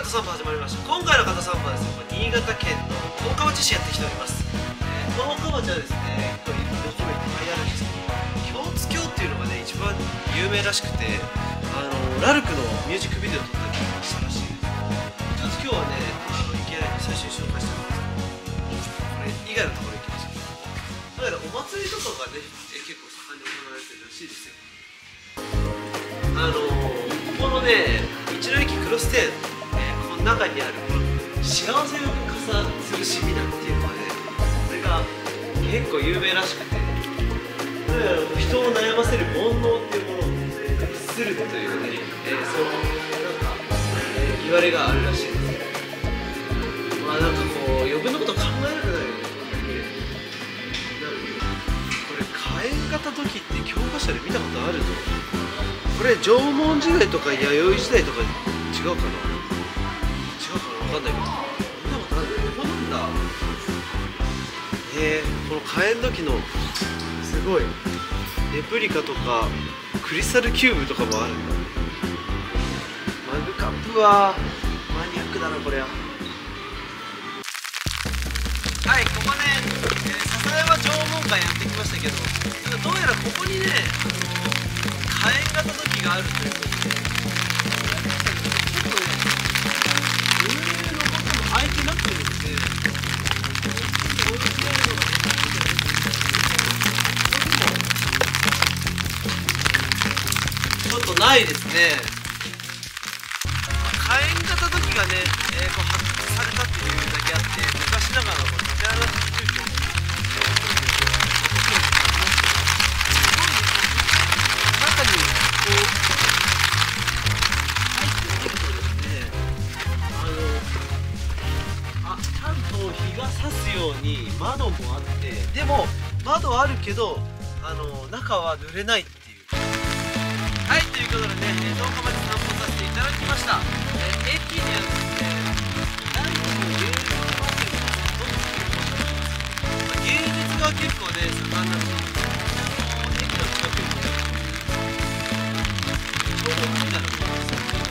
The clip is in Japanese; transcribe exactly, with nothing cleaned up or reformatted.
方散歩始まりました。今回の方散歩はですね、新潟県の十日町市やってきております。えー、十日町はですね、これ予想いっぱいあるんですけど、京津峡っていうのがね、一番有名らしくて、あのラルクのミュージックビデオを撮ったりしたらしいです。京津峡はね、あの行けないんで最初に紹介したんですけど、これ以外のところ行きますよ。だからお祭りとかがね、え結構盛んに行われてるらしいですよ。あのここのね、道の駅クロステール、えー、この中にあるこの幸せを傘吊るしみなっていうのがね、これが結構有名らしくて、人を悩ませる煩悩っていうものを律するというね、えー、そのなんか、えー、言われがあるらしいです。まあなんかこう余分なこと考えなくなるよね。これ火炎型時って教科書で見たことあるの？これ縄文時代とか弥生時代とか違うかな？違うかな？わかんないけど見たことある。ここなんだ。へえ、この火炎時のすごいレプリカとかクリスタルキューブとかもあるんだ。マグカップはマニアックだなこれは。はい、ここね、えー、笹山縄文館やってきましたけど、どうやらここにね、あのー、火炎型土器があるということで、ちょっとね、上のことも開いてなくてですね、置いてあるのがちょっとないですね。火炎型土器がね、えー、こう発掘されたっていうだけあって、昔ながらのこの寺の宗教の中にこう入ってみるとですね、あのあちゃんと日が差すように窓もあって、でも窓あるけどあの中は濡れないっていう。はい、ということでね、十日町散歩させていただきました。えー、駅にはですね、ライトの芸術マーケットがどんどん作りました。芸術が結構ね、盛んなので、駅の近くにちょうど海なので、